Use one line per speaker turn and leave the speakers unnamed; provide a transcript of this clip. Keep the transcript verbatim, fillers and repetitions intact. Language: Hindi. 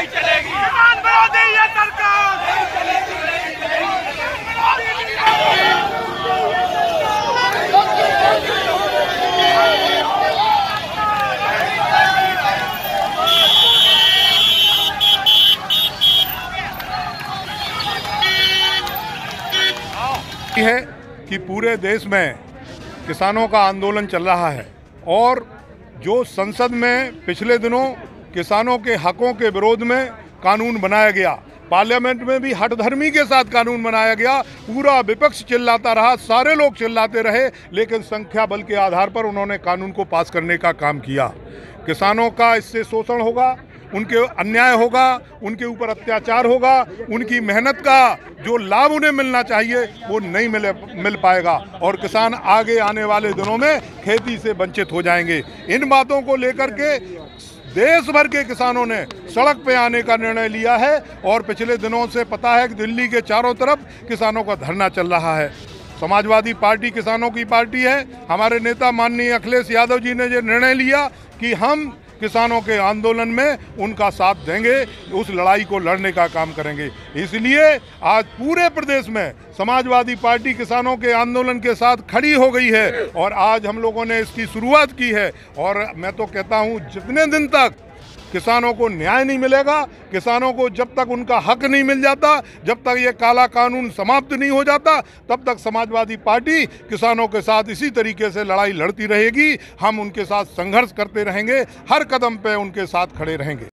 नहीं चलेगी। किसान विरोधी ये सरकार नहीं चलेगी।
है कि पूरे देश में किसानों का आंदोलन चल रहा है और जो संसद में पिछले दिनों किसानों के हकों के विरोध में कानून बनाया गया, पार्लियामेंट में भी हठधर्मी के साथ कानून बनाया गया, पूरा विपक्ष चिल्लाता रहा, सारे लोग चिल्लाते रहे, लेकिन संख्या बल के आधार पर उन्होंने कानून को पास करने का काम किया। किसानों का इससे शोषण होगा, उनके अन्याय होगा, उनके ऊपर अत्याचार होगा, उनकी मेहनत का जो लाभ उन्हें मिलना चाहिए वो नहीं मिल मिल पाएगा और किसान आगे आने वाले दिनों में खेती से वंचित हो जाएंगे। इन बातों को लेकर के देश भर के किसानों ने सड़क पे आने का निर्णय लिया है और पिछले दिनों से पता है कि दिल्ली के चारों तरफ किसानों का धरना चल रहा है। समाजवादी पार्टी किसानों की पार्टी है। हमारे नेता माननीय अखिलेश यादव जी ने ये निर्णय लिया कि हम किसानों के आंदोलन में उनका साथ देंगे, उस लड़ाई को लड़ने का काम करेंगे। इसलिए आज पूरे प्रदेश में समाजवादी पार्टी किसानों के आंदोलन के साथ खड़ी हो गई है और आज हम लोगों ने इसकी शुरुआत की है। और मैं तो कहता हूं, जितने दिन तक किसानों को न्याय नहीं मिलेगा, किसानों को जब तक उनका हक नहीं मिल जाता, जब तक ये काला कानून समाप्त नहीं हो जाता, तब तक समाजवादी पार्टी किसानों के साथ इसी तरीके से लड़ाई लड़ती रहेगी। हम उनके साथ संघर्ष करते रहेंगे, हर कदम पे उनके साथ खड़े रहेंगे।